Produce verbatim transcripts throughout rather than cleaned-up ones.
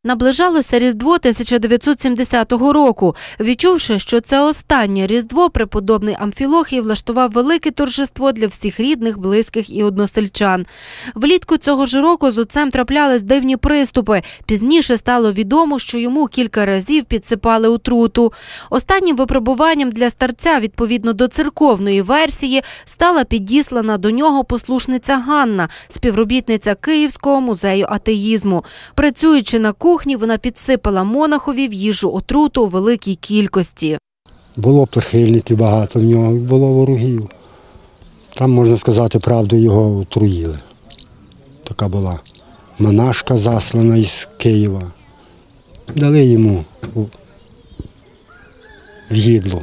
Наближалося Різдво тисяча дев'ятсот сімдесятого року. Відчувши, що це останнє Різдво, преподобний Амфілохій влаштував велике торжество для всіх рідних, близьких і односельчан. Влітку цього ж року з отцем траплялись дивні приступи. Пізніше стало відомо, що йому кілька разів підсипали отруту. Останнім випробуванням для старця, відповідно до церковної версії, стала підіслана до нього послушниця Ганна, співробітниця Київського музею атеїзму. Працюючи на кухні, вона підсипала монахові в їжу отруту у великій кількості. Було прихильників багато в нього, було ворогів. Там, можна сказати, правду, його отруїли. Така була монашка заслана із Києва. Дали йому в їдло.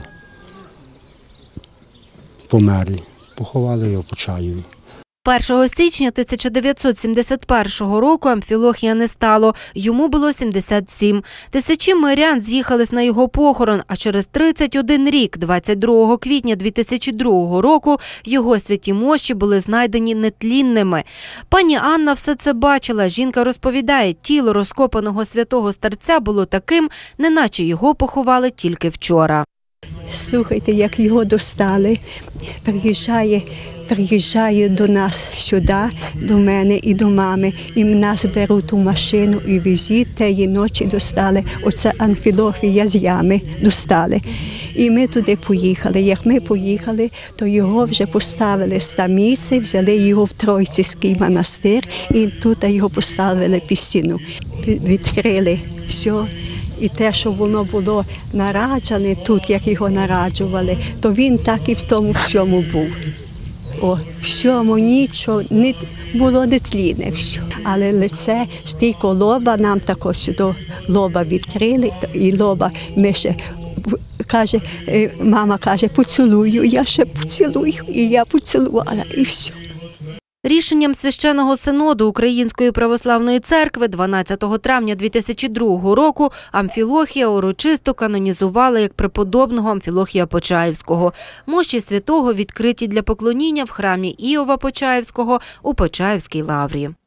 Помер. Поховали його по Чаєві. першого січня тисяча дев'ятсот сімдесят першого року Амфілохія не стало. Йому було сімдесят сім. Тисячі мирян з'їхались на його похорон, а через тридцять один рік, двадцять другого квітня дві тисячі другого року, його святі мощі були знайдені нетлінними. Пані Анна все це бачила. Жінка розповідає, тіло розкопаного святого старця було таким, неначе його поховали тільки вчора. Слухайте, як його достали, приїжджає, приїжджає до нас сюди, до мене і до мами, і нас беруть у машину і везуть, тієї ночі достали, оце Амфілохія з ями достали. І ми туди поїхали. Як ми поїхали, то його вже поставили з таміці, взяли його в Тройцький монастир і тут його поставили під стіну. Відкрили все. І те, що воно було нараджене тут, як його нараджували, то він так і в тому всьому був. О, всьому нічого, не було нетлінне все. Але лице, тільки лоба, нам також сюди лоба відкрили, і лоба ми ще, каже, мама каже, поцілую, я ще поцілую, і я поцілувала, і все. Рішенням Священного Синоду Української Православної Церкви дванадцятого травня дві тисячі другого року Амфілохія урочисто канонізували як преподобного Амфілохія Почаївського. Мощі святого відкриті для поклоніння в храмі Іова Почаївського у Почаївській лаврі.